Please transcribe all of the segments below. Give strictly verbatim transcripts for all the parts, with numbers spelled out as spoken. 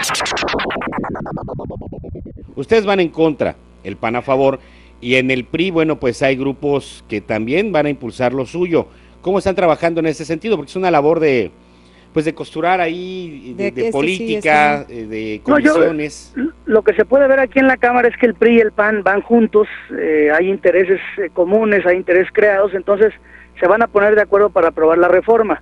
Ustedes van en contra, el P A N a favor, y en el P R I, bueno, pues hay grupos que también van a impulsar lo suyo. ¿Cómo están trabajando en ese sentido? Porque es una labor de, pues de costurar ahí, de, de, de este política, sí, este... de comisiones. No, yo, lo que se puede ver aquí en la Cámara es que el P R I y el P A N van juntos, eh, hay intereses eh, comunes, hay intereses creados, entonces se van a poner de acuerdo para aprobar la reforma.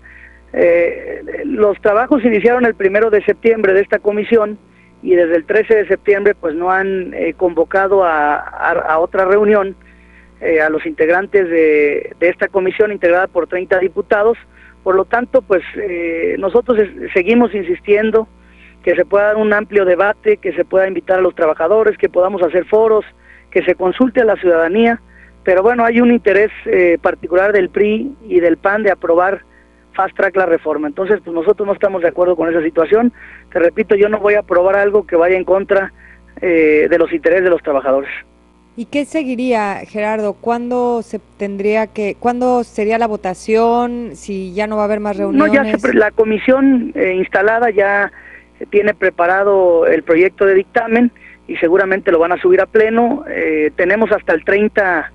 Eh, los trabajos iniciaron el primero de septiembre de esta comisión, y desde el trece de septiembre pues no han eh, convocado a, a, a otra reunión eh, a los integrantes de, de esta comisión integrada por treinta diputados. Por lo tanto, pues eh, nosotros es, seguimos insistiendo que se pueda dar un amplio debate, que se pueda invitar a los trabajadores, que podamos hacer foros, que se consulte a la ciudadanía, pero bueno, hay un interés eh, particular del P R I y del P A N de aprobar fast track la reforma. Entonces, pues nosotros no estamos de acuerdo con esa situación. Te repito, yo no voy a aprobar algo que vaya en contra eh, de los intereses de los trabajadores. ¿Y qué seguiría, Gerardo? ¿Cuándo se tendría que, cuándo sería la votación? Si ya no va a haber más reuniones. No, ya se, la comisión eh, instalada ya tiene preparado el proyecto de dictamen y seguramente lo van a subir a pleno. Eh, tenemos hasta el treinta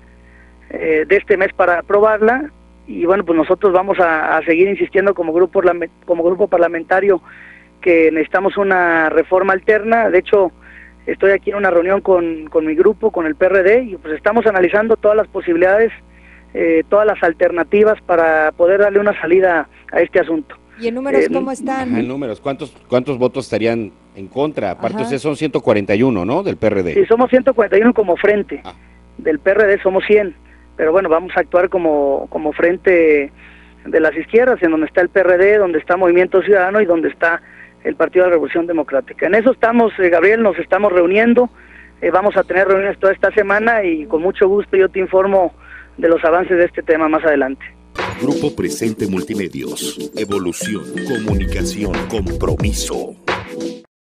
eh, de este mes para aprobarla. Y bueno, pues nosotros vamos a, a seguir insistiendo como grupo como grupo parlamentario que necesitamos una reforma alterna. De hecho, estoy aquí en una reunión con, con mi grupo, con el P R D, y pues estamos analizando todas las posibilidades, eh, todas las alternativas para poder darle una salida a este asunto. ¿Y en números eh, cómo están? Ajá, en números, ¿cuántos cuántos votos estarían en contra? Aparte, ustedes son ciento cuarenta y uno, ¿no? Del P R D. Sí, somos ciento cuarenta y uno como frente. Ah. Del P R D somos cien. Pero bueno, vamos a actuar como, como frente de las izquierdas, en donde está el P R D, donde está Movimiento Ciudadano y donde está el Partido de la Revolución Democrática. En eso estamos, eh, Gabriel, nos estamos reuniendo, eh, vamos a tener reuniones toda esta semana y con mucho gusto yo te informo de los avances de este tema más adelante. Grupo Presente Multimedios, evolución, comunicación, compromiso.